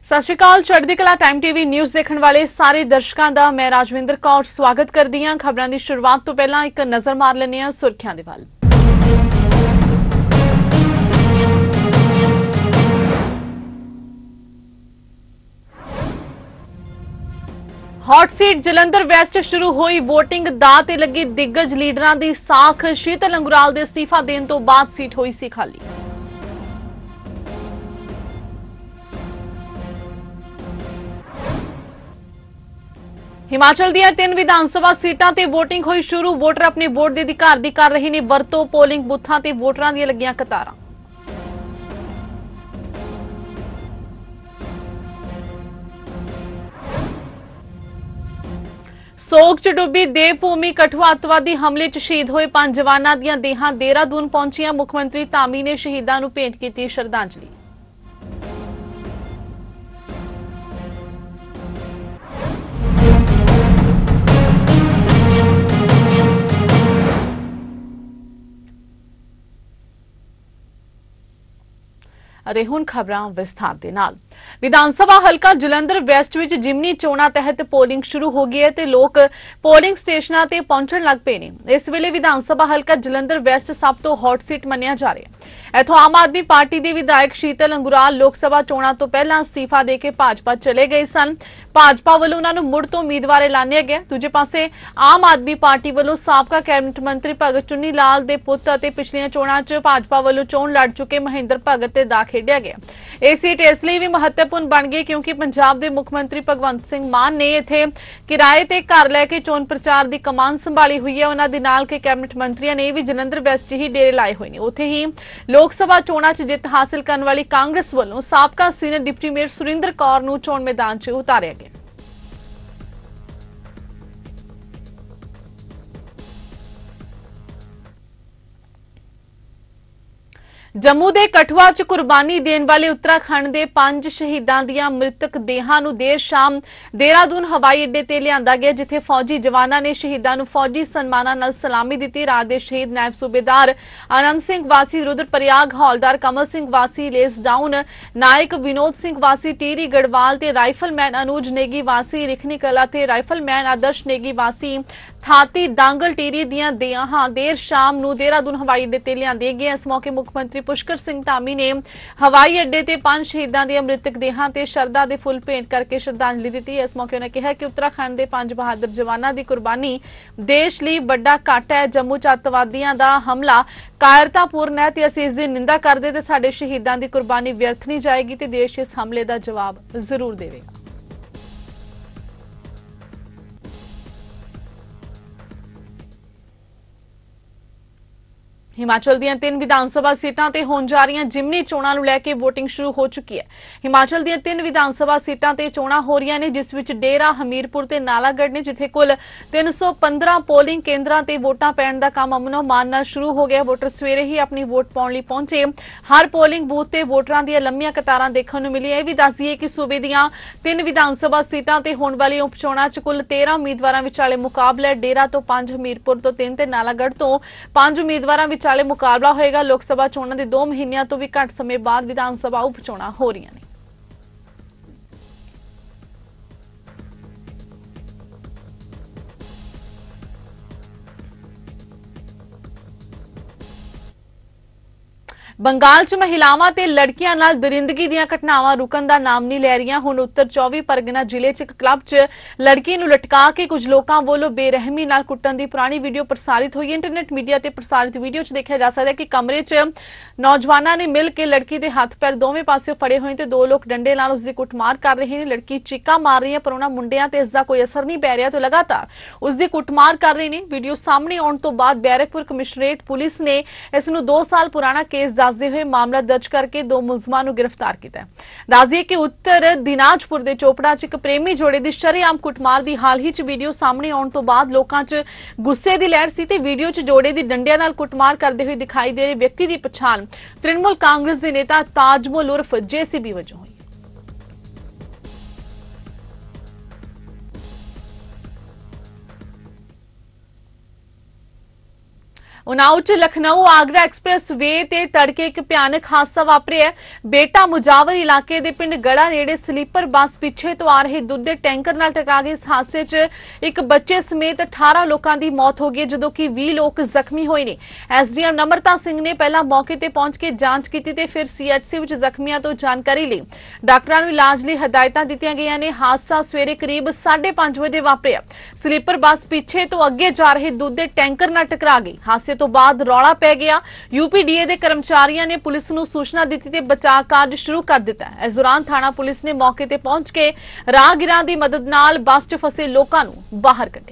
सत श्री अकाल। चढ़दी कला टाइम टीवी न्यूज़ देखने वाले सारे दर्शकों का मैं राजविंदर कौर स्वागत करती हाँ। खबरों की शुरुआत तो पहला एक नज़र मार लेने हैं सुर्खियां दे वल। हॉट सीट जलंधर वैस्ट शुरू हुई वोटिंग दा ते लगी दिग्गज लीडरां दी साख। शीतल अंगराल दे इस्तीफा देने तो बाद सीट हुई सी खाली। हिमाचल दियां 3 विधानसभा सीटां ते वोटिंग हुई शुरू। वोटर अपने वोट दे अधिकार दी कर रहे ने वरतो। पोलिंग बूथां ते वोटरां दी लगियां कतारां। सोग च डुबी देवभूमि कठुआ अतवादी हमले च शहीद होए 5 जवानां दियां देहां देहरादून पहुंचियां। मुख मंत्री धामी ने शहीदां नूं भेंट कीती श्रद्धांजलि। ਅਤੇ ਹੁਣ ਖਬਰਾਂ ਵਿਸਥਾਰ ਦੇ ਨਾਲ। विधान सभा हल्का जलंधर वैस्ट विच जिमनी चोणां तहत पोलिंग शुरू हो गई है ते लोग पोलिंग स्टेशनां ते पहुंचण लग पे ने। इस वेले विधान सभा हल्का जलंधर वैस्ट सब तो हॉट सीट मन्निया जा रहा है। इथों आम आदमी पार्टी दी विधायक शीतल अंगराल लोक सभा चोणां तो पहला अस्तीफा दे के भाजपा चले गए सन। भाजपा वालों उन्हां नूं मुड़ तो उम्मीदवार ऐलानिया गया। दूजे पासे आम आदमी पार्टी वालों साबका कैबिनेट मंत्री भगत चुन्नी लाल दे पुत्त अते पिछलियां चोणां च भाजपा वालों चोण लड़ चुके महेंद्र भगत ते दा खेडिया गया। यह सीट इसलिए भी महत्वपूर्ण बन गई क्योंकि पंजाब के मुख मंत्री भगवंत सिंह मान ने इत्थे किराए ते घर लैके चोण प्रचार की कमान संभाली हुई है। उन्हां दे नाल के कैबिनेट मंत्रियों ने भी जलंधर वैस्ट ही डेरे लाए हुए हैं। उत्थे ही लोक सभा चोणां च जित हासिल करने वाली कांग्रेस वालों साबका senior deputy mayor Surinder Kaur नूं चोण मैदान च उतारिया गया। जम्मू दे कठुआ च कुर्बानी देने वाले उत्तराखंड दे 5 शहीदां दियां मृतक देहां नूं देर शाम देहरादून हवाई अड्डे ते लिआंदा गया, जिथे फौजी जवानां ने शहीदां नूं फौजी सन्मानां नाल सलामी दित्ती। रात दे शहीद नायब सूबेदार आनंद सिंह वासी रुद्रप्रयाग, हौलदार कमल सिंह वासी लेसडाउन, नायक विनोद सिंह वासी टीरी गढ़वाल ते राइफलमैन अनुज नेगी वासी रिखनी कला ते राइफलमैन आदर्श नेगी वासी थाती दांगल टीरी दियां देहां देर शाम नूं देहरादून हवाई अड्डे ते लिआंदे गए। इस मौके मुख मंत्री पुष्कर सिंह धामी ने हवाई अड्डे ते 5 शहीदां दी मृतक देहां ते शरदा दे फुल भेंट करके श्रद्धांजलि दी। इस मौके उन्होंने कहा कि उत्तराखंड दे 5 बहादुर जवानां दी कुर्बानी देश लई बड़ा घाटा है। जम्मू च अतवादियां दा हमला कायरतापूर्ण है ते असीं इस दी निंदा करदे ते साडे शहीदां दी कुर्बानी व्यर्थ नहीं जाएगी ते देश इस हमले दा जवाब जरूर देवेगा। हिमाचल दीयां 3 विधानसभा सीटां ते होण जा रहीआं जिमनी चोणां नूं लैके वोटिंग शुरू हो चुकी है। हिमाचल दीयां 3 विधानसभा सीटां ते चोणां हो रहीआं ने, जिस विच डेरा हमीरपुर ते नालागढ़ ने, जिथे कुल 315 पोलिंग केंद्रां ते वोटां पैण दा काम अमनो मान नाल शुरू हो गया। वोटर सवेरे ही अपनी वोट पाउण लई पहुंचे। हर पोलिंग बूथ ते वोटरां दीयां लंबीआं कतारां देखण नूं मिलीआं। भी दस दईए कि सूबे दीयां 3 विधानसभा सीटां ते होण वाली उप चोणां च कुल 13 उम्मीदवारां विचाले मुकाबला। डेरा तो 5, हमीरपुर तो 3 ते नालागढ़ तो 5 उम्मीदवारां विचाले मुकाबला होएगा। लोक सभा चोणां दे 2 महीनों तो भी घट समय बाद विधानसभा उप चोणां हो रही ने। बंगाल च महिलावां ते लड़कियां नाल दरिंदगी दीयां घटनावां रुकण दा नाम नहीं लै रहीआं। हुण उत्तर 24 परगना जिले च एक क्लब च लड़की नूं लटका के कुछ लोकां वल्लों बेरहमी नाल कुੱਟਣ दी पुरानी वीडियो प्रसारित हुई। इंटरनेट मीडिया ते प्रसारित वीडियो च देखा जा सकता है कि कमरे च नौजवानां ने मिल के लड़की दे हत्थ पैर दोवें पासियों फड़े हुए ते 2 लोग डंडे नाल उसदी कुੱਟਮਾਰ कर रहे हैं। लड़की चीकां मार रही है पर उन्हां मुंडियां ते इसदा कोई असर नहीं पै रहा तो लगातार उसदी कुੱਟਮਾर कर रहे हैं। वीडियो सामने आउण तो बाद बैरकपुर कमिश्नरेट पुलिस ने इस नूं 2 साल पुराना केस दसदे हुए मामला दर्ज करके 2 मुलजमां नूं गिरफ्तार किया। दसदीए कि उत्तर दिनाजपुर दे चोपड़ा च एक प्रेमी जोड़े दी शरेआम कुੱਟਮਾਰ दी हाल ही च वीडियो सामने आउण तो बाद लोकां च गुस्से दी लहर सी ते वीडियो च जोड़े दी डंडियां नाल कुੱਟਮਾਰ करदे हुए दिखाई दे रहे व्यक्ति दी पछाण तृणमूल कांग्रेस दे नेता ताजमुल उर्फ जेसीबी वजों हुई। उनाव च लखनऊ आगरा एक्सप्रैस वे ते तड़के एक भयानक हादसा वापरिया। बेटा मुजावर इलाके दे पिंड गड़ा नेड़े स्लीपर बस पिछे तो आ रहे दुध दे टैंकर नाल टकरा गई। इस हादसे च एक बच्चे समेत 18 लोगों की मौत हो गई, जदों कि 20 लोग जख्मी होए ने। एसडीएम नम्रता सिंह ने पहला मौके ते पहुंच के जांच की ते फिर सीएचसी विच जख्मियां तो जानकारी ली। डॉक्टरां नूं इलाज लई हदायतां दित्तियां गईयां ने। हादसा सवेरे करीब 5:30 बजे वापरिया। स्लीपर बस पिछे तो अगे जा रहे दुध दे टैंकर नाल टकरा गई। हादसे तो बाद रौला पै गया। यूपीडीए के कर्मचारियों ने पुलिस नूं सूचना दी ते बचाव कार्य शुरू कर दिता। इस दौरान थाना पुलिस ने मौके ते पहुंच के राहगीरां दी मदद नाल बस च फसे लोकां नूं बाहर कढिया।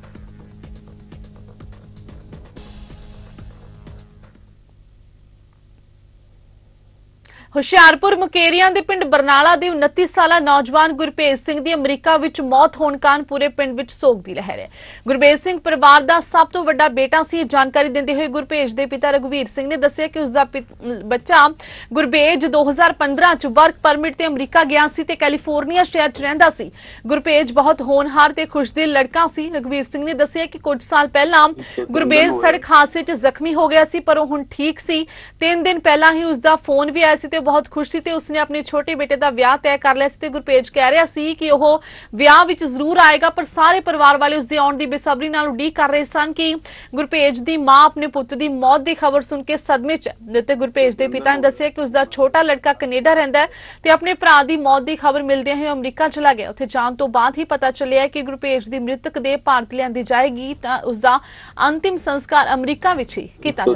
ਹੁਸ਼ਿਆਰਪੁਰ ਮੁਕੇਰੀਆਂ ਦੇ ਪਿੰਡ ਬਰਨਾਲਾ ਦੇ 29 ਸਾਲਾ ਨੌਜਵਾਨ ਗੁਰਭੇਜ ਸਿੰਘ ਦੀ ਅਮਰੀਕਾ ਵਿੱਚ ਮੌਤ ਹੋਣ ਕਾਰਨ ਪੂਰੇ ਪਿੰਡ ਵਿੱਚ ਸੋਗ ਦੀ ਲਹਿਰ ਹੈ। ਗੁਰਭੇਜ ਸਿੰਘ ਪਰਿਵਾਰ ਦਾ ਸਭ ਤੋਂ ਵੱਡਾ ਬੇਟਾ ਸੀ। ਜਾਣਕਾਰੀ ਦਿੰਦੇ ਹੋਏ ਗੁਰਭੇਜ ਦੇ ਪਿਤਾ ਰਘਵੀਰ ਸਿੰਘ ਨੇ ਦੱਸਿਆ ਕਿ ਉਸ ਦਾ ਬੱਚਾ ਗੁਰਭੇਜ 2015 ਚ ਵਰਕ ਪਰਮਿਟ ਤੇ ਅਮਰੀਕਾ ਗਿਆ ਸੀ ਤੇ ਕੈਲੀਫੋਰਨੀਆ ਸ਼ਹਿਰ ਚ ਰਹਿੰਦਾ ਸੀ। ਗੁਰਭੇਜ ਬਹੁਤ ਹੋਣਹਾਰ ਤੇ ਖੁਸ਼ਦਿਲ ਲੜਕਾ ਸੀ। ਰਘਵੀਰ ਸਿੰਘ ਨੇ ਦੱਸਿਆ ਕਿ ਕੁਝ ਸਾਲ ਪਹਿਲਾਂ ਗੁਰਭੇਜ ਸੜਕ ਹਾਦਸੇ ਚ ਜ਼ਖਮੀ ਹੋ ਗਿਆ ਸੀ, ਪਰ ਉਹ ਹੁਣ ਠੀਕ ਸੀ। 3 ਦਿਨ ਪਹਿਲਾਂ ਹੀ ਉਸ ਦਾ ਫੋਨ ਵੀ ਆਇਆ ਸੀ ਤੇ बहुत खुश सी। उसने अपने छोटे बेटे का विआह तय कर लिया सी। गुरभेज कह रहा सी कि वह विआह विच जरूर आएगा, पर सारे परिवार वाले उसके आउण दी बेसब्री नाल उडीक कर रहे सन कि गुरभेज दी मां अपने पुत्र दी मौत की खबर सुन के सदमे च। गुरभेज के पिता ने दस्सिया कि उसका छोटा लड़का कनेडा रहिंदा है ते अपने भरा दी मौत की खबर मिलदे ही अमरीका चला गया। उत्थे जाण तो बाद ही पता चलिया कि गुरभेज दी मृतक देह भारत लिआंदी जाएगी तां उसका अंतिम संस्कार अमरीका विच ही कीता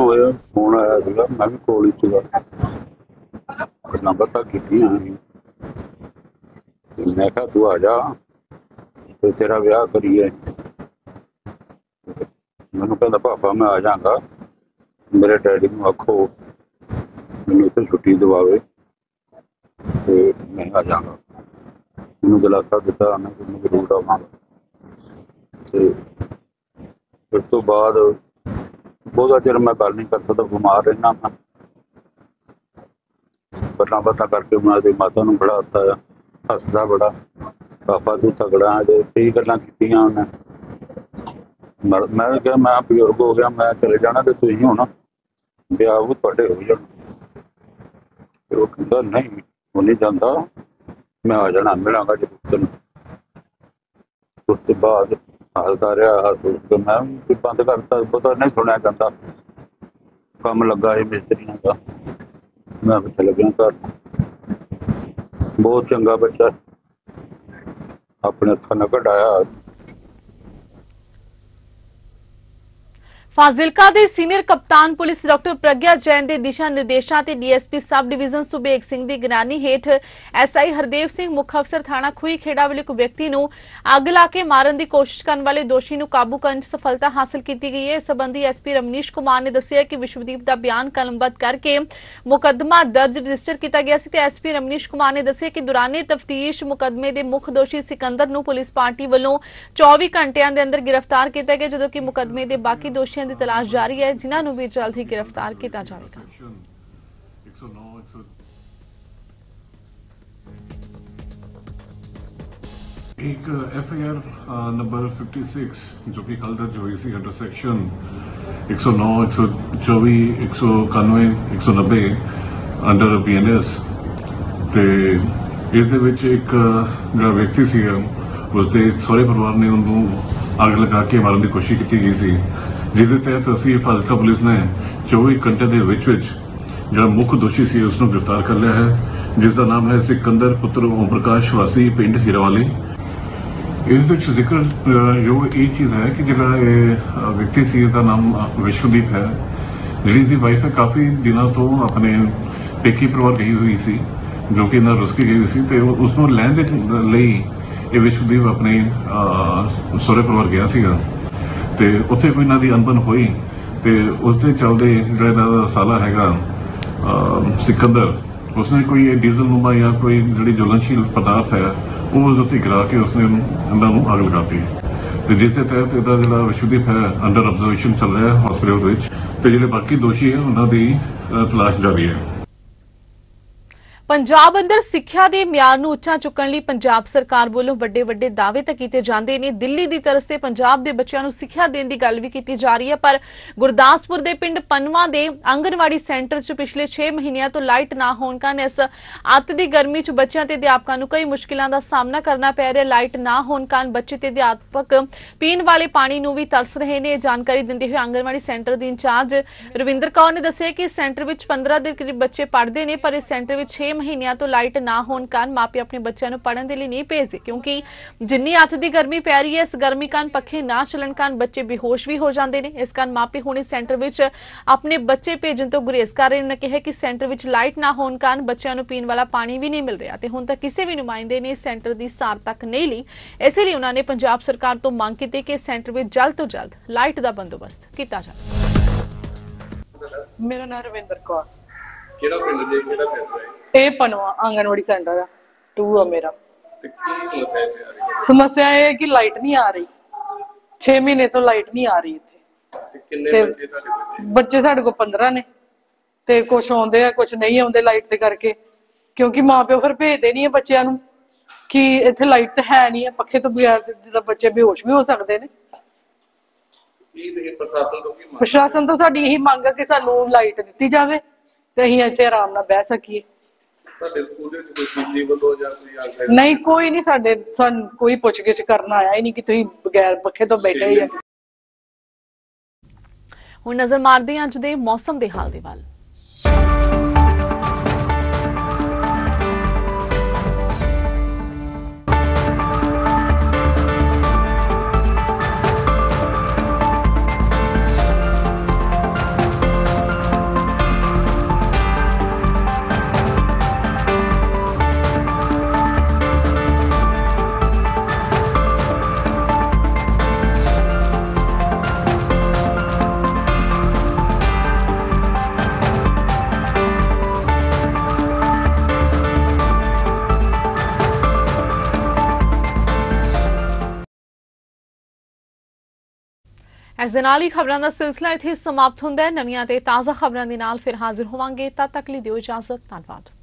जाएगा। नंबर तक की मैं कहा तू आ जा तो तेरा विआह करिए। मैनू कहता पापा मैं आ जाऊंगा, मेरे डैडी को आखो मैनू इतने छुट्टी दवावे तो मैं आ जाऊंगा। मैनू दिलासा दिता मैं जरूर आवांगा। उस तो बाद बहुत चिर मैं गल नहीं कर सकता, बीमार रहना मैं। बता बता करके मैं माता नूं बड़ा हत्ता हसदा बड़ा, पापा तू तगड़ा है। कई गल्लां कीतियां उन्हें। मैं क्या मैं बजुर्ग हो गया, मैं चले जाना तो तुसीं होना ब्याह वो तुहाडे हो जाना। वो कहंदा नहीं वो नहीं जाता, मैं आ जाना मिलांगा जो तैनूं। उस तो बाद हसदा रहा, मैं बंद करता, पता नहीं सुनिया जाता। काम लगा है मिस्त्रियों का, मैं चल गया घर। बहुत चंगा बच्चा अपने हथों न कढ़ाया। फाजिलका दे सीनियर कप्तान पुलिस डॉक्टर प्रज्ञा जैन के दिशा निर्देशों से DSP sub division Subeg Singh की गिरानी हेठ एसआई हरदेव सिंह मुख अफसर थाना खूही खेड़ा वाले एक व्यक्ति नूं अग ला के मारन की कोशिश करने वाले दोषी नूं काबू करने सफलता हासिल की गई है। इस संबंधी एसपी रमनीश कुमार ने दस्सिया कि विश्वदीप का बयान कलमबद्ध करके मुकदमा दर्ज रजिस्टर किया गया सी। एसपी रमनीश कुमार ने दस्सिया कि दौराने तफ्तीश मुकदमे के मुख दोषी सिकंदर नूं पुलिस पार्टी वालों 24 घंटिया के अंदर गिरफ्तार किया गया, जदों कि मुकदमे के बाकी दोषियों की तलाश जारी है, जिन्होंने भी जल्द ही गिरफ्तार किया जाएगा। एक एफआईआर नंबर 56 जो कि कल दर्ज हुई सी अंडर सैक्शन 109, 124, 191, 190 अंडर बीएनएस ते इस दे विच एक जो व्यक्ति सी उसके सहुरे परिवार ने उन्होंने अग लगा के मारन की कोशिश की गई सी, जिस तहत असी फाजिलका पुलिस ने 24 घंटे के जो मुख दोषी सी उसको गिरफ्तार कर लिया है, जिसका नाम है सिकंदर पुत्र ओम प्रकाश वासी पिंड हीरावाली। इस जिक्र जो एक चीज है कि जो व्यक्ति सी इसका नाम विश्वदीप है, जी वाइफ है काफी दिनों तो अपने पेकी परिवार गई हुई सी, जो कि रुस के गई हुई सी, तो उसको लैन के लिए ये विश्वदीप अपने सहुरे परिवार गया सीगा ते उत्थे कोई इन्हां दी अनबन हुई ते उसके चलते जो साला हैगा सिकंदर उसने कोई डीजल नुमा या कोई जी ज्वलनशील पदार्थ है वो उत्ते गिरा के उसने इन्हों अग लगाती, जिसके तहत इसका जो विश्वदीप है अंडर ऑब्जर्वेशन चल रहा है हॉस्पिटल, तो जो बाकी दोषी है उन्होंने तलाश जारी है। ਪੰਜਾਬ ਅੰਦਰ ਸਿੱਖਿਆ ਦੇ ਮਿਆਰ ਨੂੰ ਉੱਚਾ ਚੁੱਕਣ ਲਈ ਪੰਜਾਬ ਸਰਕਾਰ ਵੱਲੋਂ ਵੱਡੇ ਦਾਅਵੇ ਤਾਂ ਕੀਤੇ ਜਾਂਦੇ ਨੇ। ਦਿੱਲੀ ਦੀ ਤਰਜ਼ ਤੇ ਪੰਜਾਬ ਦੇ ਬੱਚਿਆਂ ਨੂੰ ਸਿੱਖਿਆ ਦੇਣ ਦੀ ਗੱਲ ਵੀ ਕੀਤੀ ਜਾ ਰਹੀ ਹੈ, ਪਰ ਗੁਰਦਾਸਪੁਰ ਦੇ ਪਿੰਡ ਪਨਵਾ ਦੇ ਆਂਗਨਵਾੜੀ ਸੈਂਟਰ 'ਚ ਪਿਛਲੇ 6 ਮਹੀਨਿਆਂ ਤੋਂ ਲਾਈਟ ਨਾ ਹੋਣ ਕਾਰਨ ਇਸ ਅੱਤ ਦੀ ਗਰਮੀ 'ਚ ਬੱਚਿਆਂ ਤੇ ਅਧਿਆਪਕਾਂ ਨੂੰ ਕਈ ਮੁਸ਼ਕਿਲਾਂ ਦਾ ਸਾਹਮਣਾ ਕਰਨਾ ਪੈ ਰਿਹਾ। ਲਾਈਟ ਨਾ ਹੋਣ ਕਾਰਨ ਬੱਚੇ ਤੇ ਅਧਿਆਪਕ ਪੀਣ ਵਾਲੇ ਪਾਣੀ ਨੂੰ ਵੀ ਤਰਸ ਰਹੇ ਨੇ। ਜਾਣਕਾਰੀ ਦਿੰਦੇ ਹੋਏ ਆਂਗਨਵਾੜੀ ਸੈਂਟਰ ਦੀ ਇੰਚਾਰਜ ਰਵਿੰਦਰ ਕੌਰ ਨੇ ਦੱਸਿਆ ਕਿ ਸੈਂਟਰ ਵਿੱਚ 15 ਦੇ ਕਰੀਬ ਬੱਚੇ ਪੜ੍ਹਦੇ ਨੇ, ਪਰ ਇਸ ਸੈਂਟਰ ਵਿੱਚ 6 ਮਹੀਨਿਆਂ ਤੋਂ ਲਾਈਟ ਨਾ ਹੋਣ ਕਾਰਨ ਮਾਪੇ ਆਪਣੇ ਬੱਚਿਆਂ ਨੂੰ ਪੜ੍ਹਨ ਦੇ ਲਈ ਨਹੀਂ ਭੇਜਦੇ, ਕਿਉਂਕਿ ਜਿੰਨੀ ਅੱਤ ਦੀ ਗਰਮੀ ਪੈ ਰਹੀ ਹੈ, ਇਸ ਗਰਮੀ ਕਾਰਨ ਪੱਖੇ ਨਾ ਚੱਲਣ ਕਾਰਨ ਬੱਚੇ ਬੇਹੋਸ਼ ਵੀ ਹੋ ਜਾਂਦੇ ਨੇ। ਇਸ ਕਾਰਨ ਮਾਪੇ ਹੁਣ ਇਸ ਸੈਂਟਰ ਵਿੱਚ ਆਪਣੇ ਬੱਚੇ ਭੇਜਣ ਤੋਂ ਗੁਰੇਜ਼ ਕਰ ਰਹੇ ਨੇ। ਕਿਹਾ ਕਿ ਸੈਂਟਰ ਵਿੱਚ ਲਾਈਟ ਨਾ ਹੋਣ ਕਾਰਨ ਬੱਚਿਆਂ ਨੂੰ ਪੀਣ ਵਾਲਾ ਪਾਣੀ ਵੀ ਨਹੀਂ ਮਿਲ ਰਿਹਾ ਤੇ ਹੁਣ ਤੱਕ ਕਿਸੇ ਵੀ ਨੁਮਾਇੰਦੇ ਨੇ ਸੈਂਟਰ ਦੀ ਸਾਰ ਤੱਕ ਨਹੀਂ ਲਈ। ਇਸੇ ਲਈ ਉਹਨਾਂ ਨੇ ਪੰਜਾਬ ਸਰਕਾਰ ਤੋਂ ਮੰਗ ਕੀਤੀ ਕਿ ਸੈਂਟਰ ਵਿੱਚ ਜਲਦ ਤੋਂ ਜਲਦ ਲਾਈਟ ਦਾ ਬੰਦੋਬਸਤ ਕੀਤਾ ਜਾਵੇ। ਮੇਰਾ ਨਾਮ ਰਵਿੰਦਰ ਕੌਰ। ਕਿਹੜਾ ਪਿੰਡ ਦੇ ਕਿਹੜਾ ਸੈਂਟਰ ਹੈ? ਇਹ ਪਨਵਾ ਆਂਗਨਵਾੜੀ ਸੈਂਟਰ ਆ 2 ਆ ਮੇਰਾ। ਤੇ ਕੀ ਸਮੱਸਿਆ ਇੱਥੇ ਆ ਰਹੀ ਹੈ? ਸਮੱਸਿਆ ਇਹ ਹੈ ਕਿ ਲਾਈਟ ਨਹੀਂ ਆ ਰਹੀ, 6 ਮਹੀਨੇ ਤੋਂ ਲਾਈਟ ਨਹੀਂ ਆ ਰਹੀ ਇੱਥੇ। ਤੇ ਕਿੰਨੇ ਤੇ ਬੱਚੇ ਤੁਹਾਡੇ ਬੱਚੇ? ਬੱਚੇ ਸਾਡੇ ਕੋਲ 15 ਨੇ ਤੇ ਕੁਝ ਆਉਂਦੇ ਆ, ਕੁਝ ਨਹੀਂ ਆਉਂਦੇ ਲਾਈਟ ਦੇ ਕਰਕੇ, ਕਿਉਂਕਿ ਮਾਪਿਓ ਫਿਰ ਭੇਜਦੇ ਨਹੀਂ ਆ ਬੱਚਿਆਂ ਨੂੰ ਕਿ ਇੱਥੇ ਲਾਈਟ ਤਾਂ ਹੈ ਨਹੀਂ ਹੈ, ਪੱਖੇ ਤੋਂ ਬਗੈਰ ਜਿੱਦਾਂ ਬੱਚੇ ਬੇਹੋਸ਼ ਵੀ ਹੋ ਸਕਦੇ ਨੇ। ਕੀ ਸੀ ਪ੍ਰਸ਼ਾਸਨ ਤੋਂ ਕੀ ਮੰਗ? ਪ੍ਰਸ਼ਾਸਨ ਤੋਂ ਸਾਡੀ ਇਹੀ ਮੰਗ ਹੈ ਕਿ ਸਾਨੂੰ ਲਾਈਟ ਦਿੱਤੀ ਜਾਵੇ ਤੇ ਅਸੀਂ ਇੱਥੇ ਆਰਾਮ ਨਾਲ ਬਹਿ ਸਕੀਏ। ਤੁਹਾਡੇ ਸਕੂਲ ਦੇ ਵਿੱਚ ਕੋਈ ਪੀਜੀ ਵੱਲੋਂ ਜਾਂ ਕੋਈ ਆਗਿਆ? ਨਹੀਂ, ਕੋਈ ਨਹੀਂ, ਸਾਨੂੰ ਕੋਈ ਪੁੱਛਗਿੱਛ ਕਰਨ ਆਇਆ ਹੀ ਨਹੀਂ ਕਿ ਤੁਸੀਂ ਬਗੈਰ ਪੱਖੇ ਤੋਂ ਬੈਠੇ ਹੀ ਆ। ਹੁਣ ਨਜ਼ਰ ਮਾਰਦੇ ਹਾਂ ਅੱਜ ਦੇ ਮੌਸਮ ਦੇ ਹਾਲ ਦੇ ਵੱਲ। ਇਸ ਦੇ ਨਾਲ ਹੀ ਖਬਰਾਂ ਦਾ ਸਿਲਸਿਲਾ ਇੱਥੇ ਸਮਾਪਤ ਹੁੰਦਾ ਹੈ। ਨਵੀਆਂ ਤੇ ਤਾਜ਼ਾ ਖਬਰਾਂ ਦੇ ਨਾਲ ਫਿਰ ਹਾਜ਼ਰ ਹੋਵਾਂਗੇ। ਤਦ ਤੱਕ ਲਈ ਦਿਓ ਇਜਾਜ਼ਤ। ਧੰਨਵਾਦ।